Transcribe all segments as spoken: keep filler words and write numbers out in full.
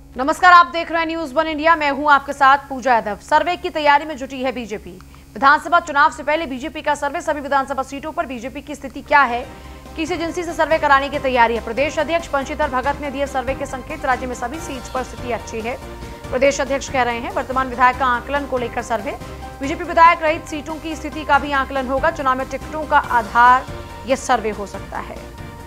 नमस्कार, आप देख रहे हैं न्यूज वन इंडिया। मैं हूं आपके साथ पूजा यादव। सर्वे की तैयारी में जुटी है बीजेपी। विधानसभा चुनाव से पहले बीजेपी का सर्वे, सभी विधानसभा सीटों पर बीजेपी की स्थिति क्या है, किस एजेंसी से सर्वे कराने की तैयारी है। प्रदेश अध्यक्ष बंशीधर भगत ने दिए सर्वे के संकेत। राज्य में सभी सीट पर स्थिति अच्छी है। प्रदेश अध्यक्ष कह रहे हैं वर्तमान विधायक का आकलन को लेकर सर्वे। बीजेपी विधायक रहित सीटों की स्थिति का भी आकलन होगा। चुनाव में टिकटों का आधार यह सर्वे हो सकता है।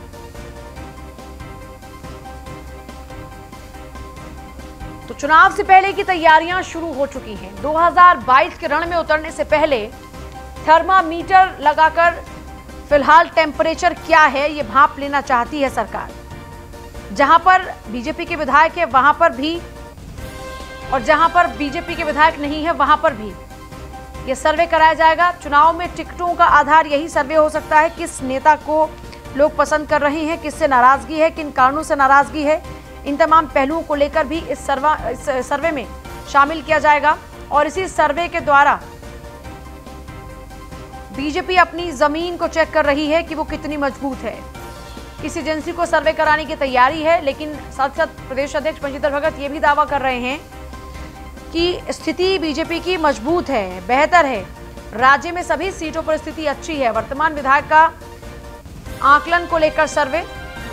तो चुनाव से पहले की तैयारियां शुरू हो चुकी हैं। दो हज़ार बाईस के रण में उतरने से पहले थर्मामीटर लगाकर फिलहाल टेम्परेचर क्या है ये भांप लेना चाहती है सरकार। जहां पर बीजेपी के विधायक है वहां पर भी, और जहां पर बीजेपी के विधायक नहीं है वहां पर भी यह सर्वे कराया जाएगा। चुनाव में टिकटों का आधार यही सर्वे हो सकता है। किस नेता को लोग पसंद कर रहे हैं, किससे नाराजगी है, किन कारणों से नाराजगी है, इन तमाम पहलुओं को लेकर भी इस सर्वा इस सर्वे में शामिल किया जाएगा। और इसी सर्वे के द्वारा बीजेपी अपनी जमीन को चेक कर रही है कि वो कितनी मजबूत है। किस एजेंसी को सर्वे कराने की तैयारी है, लेकिन साथ साथ प्रदेश अध्यक्ष बंशीधर भगत ये भी दावा कर रहे हैं कि स्थिति बीजेपी की मजबूत है, बेहतर है। राज्य में सभी सीटों पर स्थिति अच्छी है। वर्तमान विधायक का आकलन को लेकर सर्वे।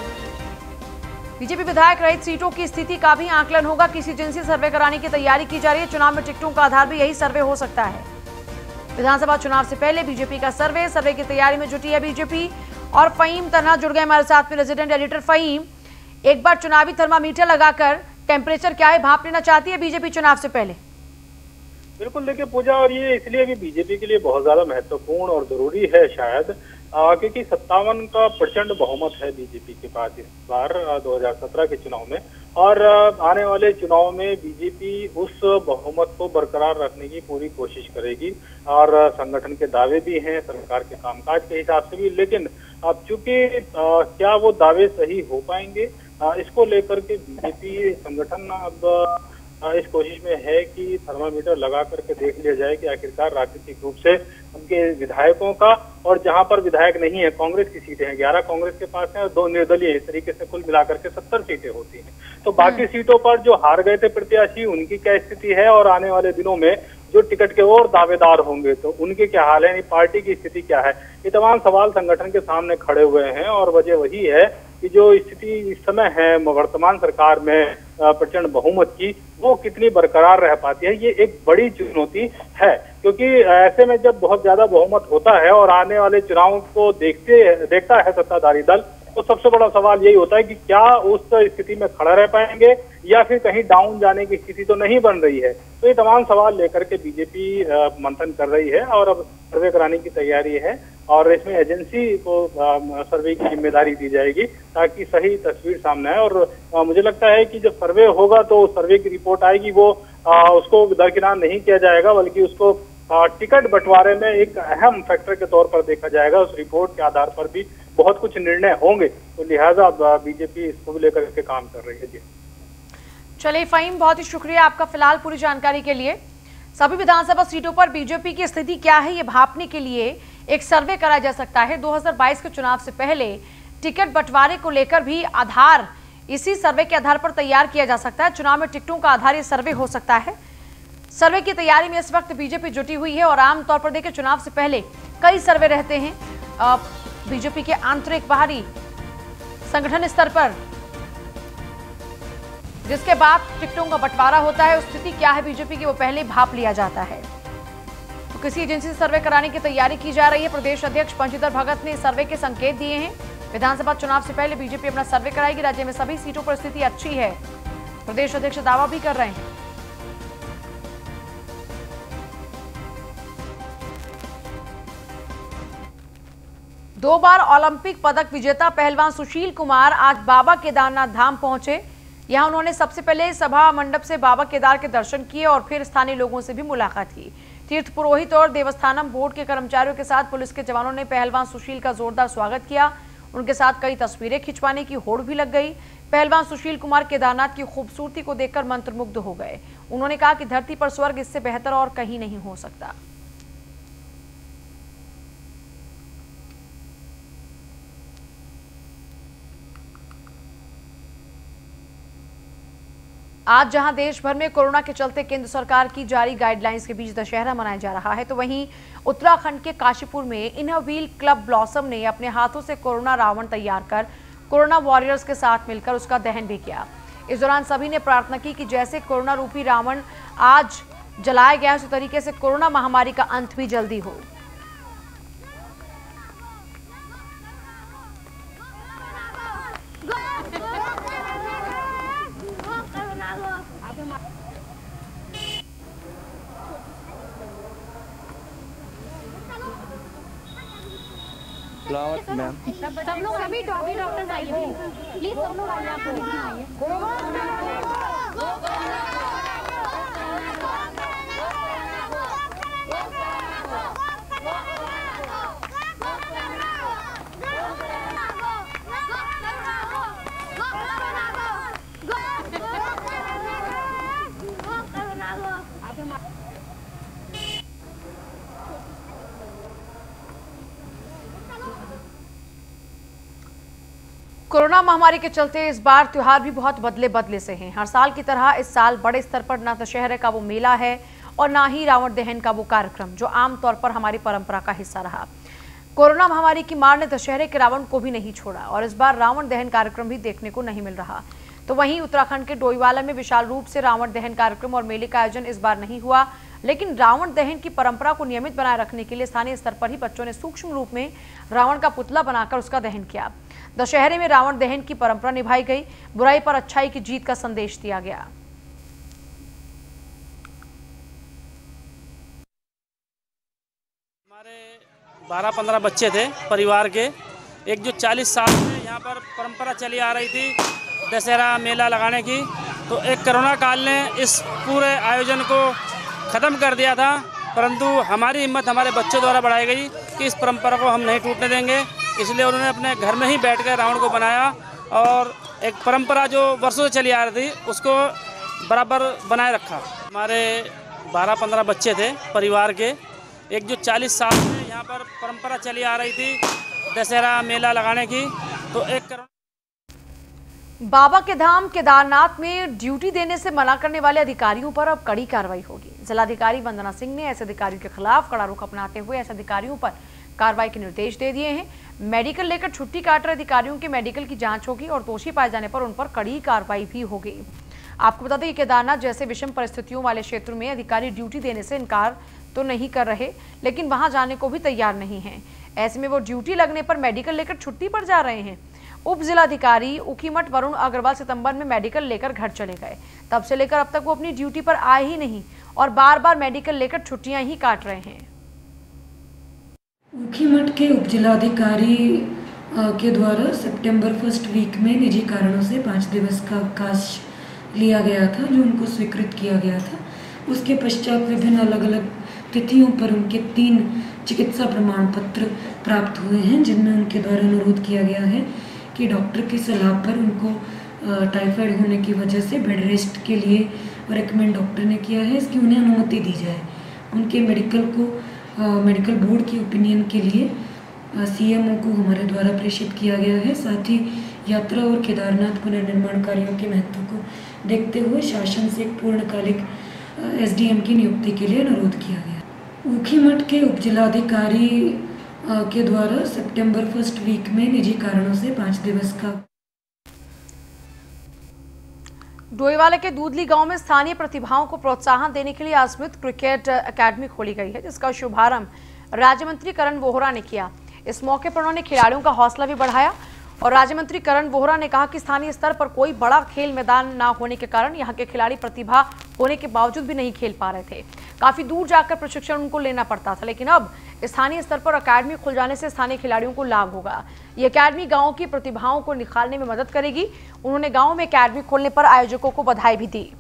बीजेपी विधायक रहित सीटों की स्थिति का भी आकलन होगा। किसी एजेंसी सर्वे कराने की तैयारी की जा रही है। चुनाव में टिकटों का आधार भी यही सर्वे हो सकता है। विधानसभा चुनाव से पहले बीजेपी का सर्वे, सर्वे की तैयारी में जुटी है बीजेपी। और फहीम तन्हा जुड़ गए हमारे साथ में, रेजिडेंट एडिटर। फहीम, एक बार चुनावी थर्मामीटर लगाकर टेम्परेचर क्या है भांप लेना चाहती है बीजेपी चुनाव से पहले? बिल्कुल, देखिए पूजा, और ये इसलिए भी बीजेपी के लिए बहुत ज्यादा महत्वपूर्ण और जरूरी है शायद, आ, क्योंकि सत्तावन का प्रचंड बहुमत है बीजेपी के पास इस बार दो हज़ार सत्रह के चुनाव में। और आ, आने वाले चुनाव में बीजेपी उस बहुमत को बरकरार रखने की पूरी कोशिश करेगी। और आ, संगठन के दावे भी हैं, सरकार के कामकाज के हिसाब से भी। लेकिन अब चूंकि क्या वो दावे सही हो पाएंगे, आ, इसको लेकर के बीजेपी संगठन अब इस कोशिश में है कि थर्मामीटर लगा करके देख लिया जाए कि आखिरकार राजनीतिक रूप से उनके विधायकों का, और जहां पर विधायक नहीं है, कांग्रेस की सीटें हैं, ग्यारह कांग्रेस के पास है और दो निर्दलीय, इस तरीके से कुल मिलाकर के सत्तर सीटें होती हैं। तो बाकी सीटों पर जो हार गए थे प्रत्याशी, उनकी क्या स्थिति है, और आने वाले दिनों में जो टिकट के और दावेदार होंगे तो उनके क्या हाल है, पार्टी की स्थिति क्या है, ये तमाम सवाल संगठन के सामने खड़े हुए हैं। और वजह वही है कि जो स्थिति इस समय है वर्तमान सरकार में प्रचंड बहुमत की, वो कितनी बरकरार रह पाती है, ये एक बड़ी चुनौती है। क्योंकि ऐसे में जब बहुत ज्यादा बहुमत होता है और आने वाले चुनाव को देखते देखता है सत्ताधारी दल, तो सबसे बड़ा सवाल यही होता है कि क्या उस स्थिति में खड़ा रह पाएंगे या फिर कहीं डाउन जाने की स्थिति तो नहीं बन रही है। तो ये तमाम सवाल लेकर के बीजेपी मंथन कर रही है और अब सर्वे कराने की तैयारी है। और इसमें एजेंसी को सर्वे की जिम्मेदारी दी जाएगी ताकि सही तस्वीर सामने आए। और आ, मुझे लगता है कि जब सर्वे होगा तो सर्वे की रिपोर्ट आएगी, वो आ, उसको दरकिनार नहीं किया जाएगा, बल्कि उसको आ, टिकट बंटवारे में एक अहम फैक्टर के तौर पर देखा जाएगा। उस रिपोर्ट के आधार पर भी बहुत कुछ निर्णय होंगे, तो लिहाजा बीजेपी इसको लेकर के काम कर रही है। जी चलिए फहीम, बहुत ही शुक्रिया आपका फिलहाल पूरी जानकारी के लिए। सभी विधानसभा सीटों पर बीजेपी की स्थिति क्या है ये भांपने के लिए एक सर्वे कराया जा सकता है। दो हज़ार बाईस के चुनाव से पहले टिकट बंटवारे को लेकर भी आधार इसी सर्वे के आधार पर तैयार किया जा सकता है। चुनाव में टिकटों का आधार ये सर्वे हो सकता है। सर्वे की तैयारी में इस वक्त बीजेपी जुटी हुई है। और आमतौर पर देखिए, चुनाव से पहले कई सर्वे रहते हैं बीजेपी के आंतरिक बाहरी संगठन स्तर पर, जिसके बाद टिकटों का बंटवारा होता है। स्थिति क्या है बीजेपी की, वो पहले भांप लिया जाता है। तो किसी एजेंसी से सर्वे कराने की तैयारी की जा रही है। प्रदेश अध्यक्ष बंशीधर भगत ने सर्वे के संकेत दिए हैं। विधानसभा चुनाव से पहले बीजेपी अपना सर्वे कराएगी। राज्य में सभी सीटों पर स्थिति अच्छी है, प्रदेश अध्यक्ष दावा भी कर रहे हैं। दो बार ओलंपिक पदक विजेता पहलवान सुशील कुमार आज बाबा केदारनाथ धाम पहुंचे। यहां उन्होंने सबसे पहले सभा मंडप से बाबा केदार के दर्शन किए और फिर स्थानीय लोगों से भी मुलाकात की। तीर्थ पुरोहित और देवस्थानम बोर्ड के कर्मचारियों के साथ पुलिस के जवानों ने पहलवान सुशील का जोरदार स्वागत किया। उनके साथ कई तस्वीरें खिंचवाने की होड़ भी लग गई। पहलवान सुशील कुमार केदारनाथ की खूबसूरती को देखकर मंत्रमुग्ध हो गए। उन्होंने कहा कि धरती पर स्वर्ग इससे बेहतर और कहीं नहीं हो सकता। आज जहां देश भर में कोरोना के चलते केंद्र सरकार की जारी गाइडलाइंस के बीच दशहरा मनाया जा रहा है, तो वहीं उत्तराखंड के काशीपुर में इनर व्हील क्लब ब्लॉसम ने अपने हाथों से कोरोना रावण तैयार कर कोरोना वॉरियर्स के साथ मिलकर उसका दहन भी किया। इस दौरान सभी ने प्रार्थना की कि जैसे कोरोना रूपी रावण आज जलाया गया, उसी तरीके से कोरोना महामारी का अंत भी जल्दी हो। मैम सब लोग अभी डॉक्टर आइए प्लीज, सब लोग आइए, आपको देखना आइए। कोरोना महामारी के चलते इस बार त्योहार भी बहुत बदले बदले से हैं। हर साल की तरह इस साल बड़े स्तर पर न दशहरे का वो मेला है और ना ही रावण दहन का वो कार्यक्रम जो आमतौर पर हमारी परंपरा का हिस्सा रहा। कोरोना महामारी की मार ने दशहरे के रावण को भी नहीं छोड़ा और इस बार रावण दहन कार्यक्रम भी देखने को नहीं मिल रहा। तो वहीं उत्तराखंड के डोईवाला में विशाल रूप से रावण दहन कार्यक्रम और मेले का आयोजन इस बार नहीं हुआ, लेकिन रावण दहन की परंपरा को नियमित बनाए रखने के लिए स्थानीय स्तर पर ही बच्चों ने सूक्ष्म रूप में रावण का पुतला बनाकर उसका दहन किया। दशहरे में रावण दहन की परंपरा निभाई गई, बुराई पर अच्छाई की जीत का संदेश दिया गया। हमारे बारह पंद्रह बच्चे थे परिवार के, एक जो चालीस साल से यहाँ पर परंपरा चली आ रही थी दशहरा मेला लगाने की, तो एक कोरोना काल ने इस पूरे आयोजन को ख़त्म कर दिया था। परंतु हमारी हिम्मत हमारे बच्चों द्वारा बढ़ाई गई कि इस परंपरा को हम नहीं टूटने देंगे, इसलिए उन्होंने अपने घर में ही बैठकर रावण को बनाया और एक परंपरा जो वर्षों से चली आ रही थी उसको बराबर बनाए रखा। हमारे बारह पंद्रह बच्चे थे परिवार के, एक जो चालीस साल से यहाँ पर परंपरा चली आ रही थी दशहरा मेला लगाने की, तो एक बाबा के धाम केदारनाथ में ड्यूटी देने से मना करने वाले अधिकारियों पर अब कड़ी कार्रवाई होगी। जिलाधिकारी वंदना सिंह ने ऐसे अधिकारियों के खिलाफ कड़ा रुख अपनाते हुए ऐसे अधिकारियों पर कार्रवाई के निर्देश दे दिए हैं। मेडिकल लेकर छुट्टी काट रहे अधिकारियों के मेडिकल की जांच होगी और दोषी पाए जाने पर उन पर कड़ी कार्रवाई भी होगी। आपको बता दें कि केदारनाथ जैसे विषम परिस्थितियों वाले क्षेत्र में अधिकारी ड्यूटी देने से इनकार तो नहीं कर रहे, लेकिन वहां जाने को भी तैयार नहीं है। ऐसे में वो ड्यूटी लगने पर मेडिकल लेकर छुट्टी पर जा रहे हैं। उप जिलाधिकारी उखीमठ वरुण अग्रवाल सितंबर में मेडिकल लेकर घर चले गए, तब से लेकर अब तक वो अपनी ड्यूटी पर आए ही नहीं और बार बार मेडिकल लेकर छुट्टियां ही काट रहे हैं। उखीमठ के उप जिलाधिकारी के द्वारा सितंबर फर्स्ट वीक में निजी कारणों से पाँच दिवस का अवकाश लिया गया था, जो उनको स्वीकृत किया गया था। उसके पश्चात विभिन्न अलग अलग तिथियों पर उनके तीन चिकित्सा प्रमाण पत्र प्राप्त हुए हैं, जिनमें उनके द्वारा अनुरोध किया गया है कि डॉक्टर की सलाह पर उनको टाइफाइड होने की वजह से बेड रेस्ट के लिए रेकमेंड डॉक्टर ने किया है, इसकी उन्हें अनुमति दी जाए। उनके मेडिकल को मेडिकल बोर्ड की ओपिनियन के लिए सीएमओ को हमारे द्वारा प्रेषित किया गया है। साथ ही यात्रा और केदारनाथ पुनर्निर्माण कार्यों के महत्व को देखते हुए शासन से एक पूर्णकालिक एसडीएम की नियुक्ति के लिए अनुरोध किया गया। ऊखीमठ के उप जिलाधिकारी के द्वारा सितंबर फर्स्ट वीक में निजी कारणों से पाँच दिवस का। डोईवाला के दूधली गांव में स्थानीय प्रतिभाओं को प्रोत्साहन देने के लिए अस्मित क्रिकेट एकेडमी खोली गई है, जिसका शुभारंभ राज्य मंत्री करण वोहरा ने किया। इस मौके पर उन्होंने खिलाड़ियों का हौसला भी बढ़ाया और राज्य मंत्री करण वोहरा ने कहा कि स्थानीय स्तर पर कोई बड़ा खेल मैदान ना होने के कारण यहाँ के खिलाड़ी प्रतिभा होने के बावजूद भी नहीं खेल पा रहे थे। काफी दूर जाकर प्रशिक्षण उनको लेना पड़ता था, लेकिन अब स्थानीय स्तर पर अकेडमी खुल जाने से स्थानीय खिलाड़ियों को लाभ होगा। ये अकेडमी गांव की प्रतिभाओं को निखारने में मदद करेगी। उन्होंने गांव में अकेडमी खोलने पर आयोजकों को बधाई भी दी।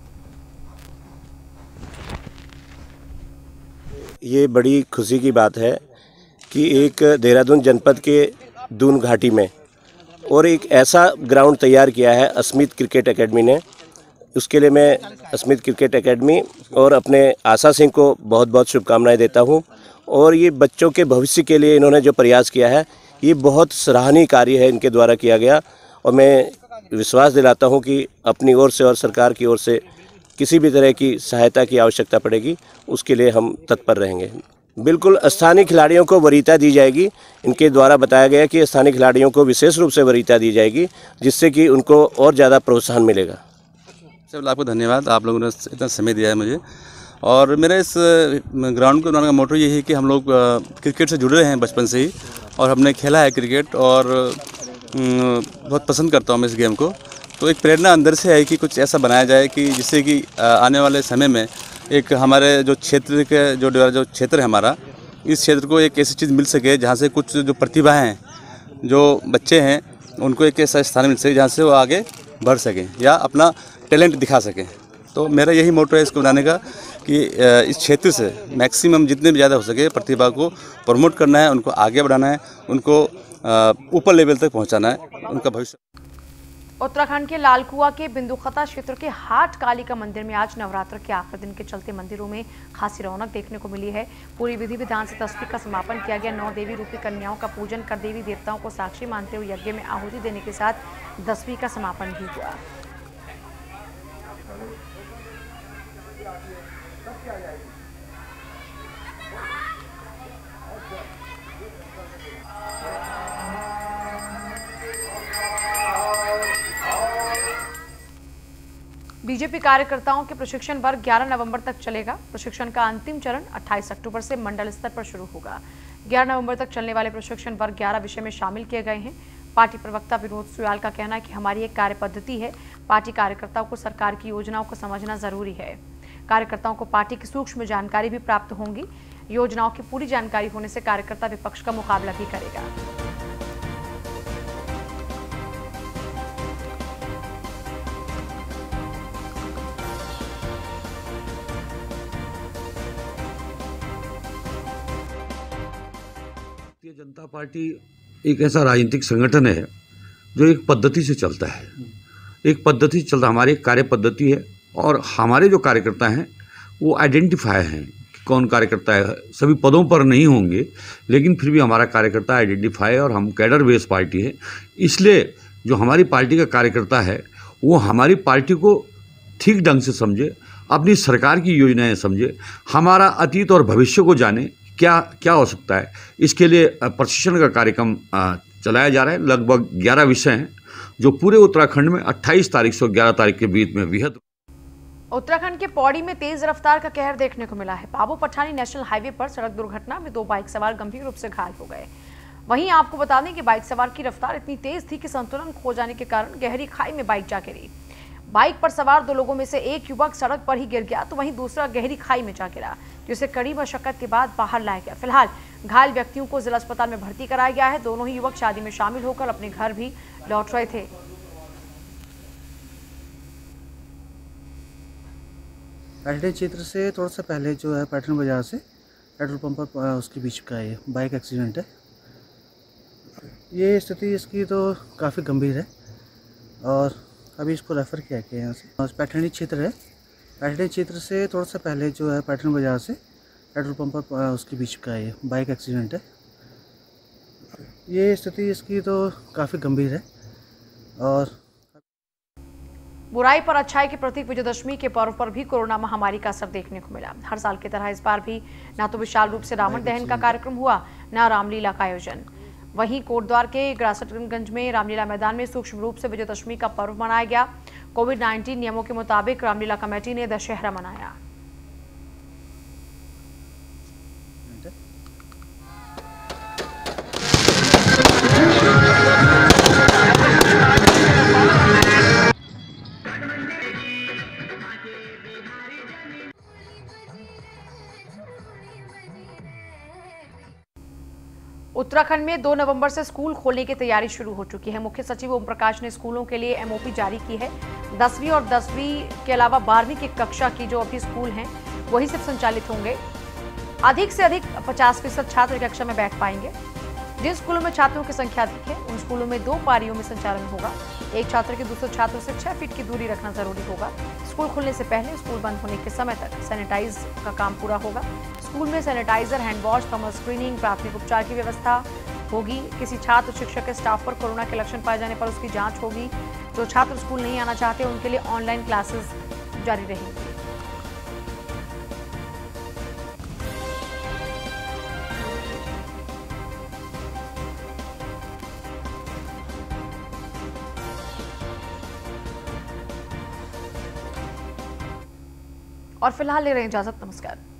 ये बड़ी खुशी की बात है कि एक देहरादून जनपद के दून घाटी में और एक ऐसा ग्राउंड तैयार किया है अस्मित क्रिकेट एकेडमी ने। उसके लिए मैं अस्मित क्रिकेट एकेडमी और अपने आशा सिंह को बहुत बहुत शुभकामनाएं देता हूं। और ये बच्चों के भविष्य के लिए इन्होंने जो प्रयास किया है, ये बहुत सराहनीय कार्य है इनके द्वारा किया गया। और मैं विश्वास दिलाता हूं कि अपनी ओर से और सरकार की ओर से किसी भी तरह की सहायता की आवश्यकता पड़ेगी उसके लिए हम तत्पर रहेंगे। बिल्कुल स्थानीय खिलाड़ियों को वरीयता दी जाएगी। इनके द्वारा बताया गया कि स्थानीय खिलाड़ियों को विशेष रूप से वरीयता दी जाएगी जिससे कि उनको और ज़्यादा प्रोत्साहन मिलेगा। सर आपको धन्यवाद, आप लोगों ने इतना समय दिया है मुझे। और मेरा इस ग्राउंड को बनाने का मोटो यही है कि हम लोग क्रिकेट से जुड़े रहे हैं बचपन से ही और हमने खेला है क्रिकेट और बहुत पसंद करता हूँ मैं इस गेम को। तो एक प्रेरणा अंदर से है कि कुछ ऐसा बनाया जाए कि जिससे कि आने वाले समय में एक हमारे जो क्षेत्र के जो जो क्षेत्र है हमारा, इस क्षेत्र को एक ऐसी चीज़ मिल सके जहाँ से कुछ जो प्रतिभा हैं, जो बच्चे हैं, उनको एक ऐसा स्थान मिल सके जहाँ से वो आगे बढ़ सकें या अपना टैलेंट दिखा सकें। तो मेरा यही मोटो है इसको बनाने का कि इस क्षेत्र से मैक्सिमम जितने भी ज़्यादा हो सके प्रतिभा को प्रमोट करना है, उनको आगे बढ़ाना है, उनको ऊपर लेवल तक पहुंचाना है, उनका भविष्य। उत्तराखंड के लालकुआ के बिंदुखता क्षेत्र के हाट कालिका मंदिर में आज नवरात्र के आखिरी दिन के चलते मंदिरों में खासी रौनक देखने को मिली है। पूरी विधि विधान से दसवीं का समापन किया गया। नौ देवी रूपी कन्याओं का पूजन कर देवी देवताओं को साक्षी मानते हुए यज्ञ में आहुति देने के साथ दसवीं का समापन भी हुआ। बीजेपी कार्यकर्ताओं के प्रशिक्षण वर्ग ग्यारह नवंबर तक चलेगा। प्रशिक्षण का अंतिम चरण अट्ठाईस अक्टूबर से मंडल स्तर पर शुरू होगा। ग्यारह नवंबर तक चलने वाले प्रशिक्षण वर्ग ग्यारह विषय में शामिल किए गए हैं। पार्टी प्रवक्ता विनोद सुयाल का कहना है कि हमारी एक कार्य पद्धति है। पार्टी कार्यकर्ताओं को सरकार की योजनाओं को समझना जरूरी है। कार्यकर्ताओं को पार्टी की सूक्ष्म जानकारी भी प्राप्त होंगी। योजनाओं की पूरी जानकारी होने से कार्यकर्ता विपक्ष का मुकाबला भी करेगा। भारतीय जनता पार्टी एक ऐसा राजनीतिक संगठन है जो एक पद्धति से चलता है। एक पद्धति से चलता, हमारी एक कार्य पद्धति है और हमारे जो कार्यकर्ता हैं वो आइडेंटिफाई हैं कि कौन कार्यकर्ता है। सभी पदों पर नहीं होंगे लेकिन फिर भी हमारा कार्यकर्ता आइडेंटिफाई है और हम कैडर बेस्ड पार्टी है। इसलिए जो हमारी पार्टी का कार्यकर्ता है वो हमारी पार्टी को ठीक ढंग से समझे, अपनी सरकार की योजनाएं समझे, हमारा अतीत और भविष्य को जाने क्या क्या हो सकता है। इसके लिए प्रशिक्षण का कार्यक्रम चलाया जा रहा है। लगभग ग्यारह विषय हैं जो पूरे उत्तराखंड में अट्ठाईस तारीख से ग्यारह तारीख के बीच में वृहद। उत्तराखंड के पौड़ी में तेज रफ्तार का कहर देखने को मिला है। बाबू पठानी नेशनल हाईवे पर सड़क दुर्घटना में दो बाइक सवार गंभीर रूप से घायल हो गए। वहीं आपको बता दें कि बाइक सवार की रफ्तार इतनी तेज थी कि संतुलन खो जाने के कारण गहरी खाई में बाइक जा गिरी। बाइक पर सवार दो लोगों में से एक युवक सड़क पर ही गिर गया तो वहीं दूसरा गहरी खाई में जा गिरा, जिसे कड़ी मशक्कत के बाद बाहर लाया गया। फिलहाल घायल व्यक्तियों को जिला अस्पताल में भर्ती कराया गया है। दोनों ही युवक शादी में शामिल होकर अपने घर भी लौट रहे थे। पैटर्न क्षेत्र से थोड़ा सा पहले जो है पैटर्न बाजार से पेट्रोल पंप पर उसके बीच का ये बाइक एक्सीडेंट है। ये स्थिति इसकी तो काफ़ी गंभीर है और अभी इसको रेफ़र किया गया यहाँ से। पैटर्नी क्षेत्र है, पैटर्नी क्षेत्र से थोड़ा सा पहले जो है पैटर्न बाजार से पेट्रोल पंप पर उसके बीच का ये बाइक एक्सीडेंट है। ये स्थिति इसकी तो काफ़ी गंभीर है और बुराई पर अच्छाई के प्रतीक विजयदशमी के पर्व पर भी कोरोना महामारी का असर देखने को मिला। हर साल की तरह इस बार भी न तो विशाल रूप से रावण दहन का कार्यक्रम हुआ, न रामलीला का आयोजन। वहीं कोटद्वार के ग्रासटगंज में रामलीला मैदान में सूक्ष्म रूप से विजयदशमी का पर्व मनाया गया। कोविड नाइन्टीन नियमों के मुताबिक रामलीला कमेटी ने दशहरा मनाया। उत्तराखंड में दो नवंबर से स्कूल खोलने की तैयारी शुरू हो चुकी है। मुख्य सचिव ओम प्रकाश ने स्कूलों के लिए एमओपी जारी की है। दसवीं और दसवीं के अलावा बारहवीं की कक्षा की जो अभी स्कूल हैं वही सिर्फ संचालित होंगे। अधिक से अधिक पचास फीसद छात्र कक्षा में बैठ पाएंगे। जिन स्कूलों में छात्रों की संख्या अधिक है उन स्कूलों में दो पारियों में संचालन होगा। एक छात्र के दूसरे छात्रों से छह फीट की दूरी रखना जरूरी होगा। स्कूल खुलने से पहले स्कूल बंद होने के समय तक सैनिटाइज का काम पूरा होगा। स्कूल में sanitiser, hand wash, thermal screening, प्राथमिक उपचार की व्यवस्था, होगी। किसी छात्र, शिक्षक के स्टाफ पर कोरोना के लक्षण पाए जाने पर उसकी जांच होगी। जो छात्र स्कूल नहीं आना चाहते उनके लिए ऑनलाइन क्लासेस जारी रहेंगी। और फिलहाल ले रहे हैं इजाजत। नमस्कार।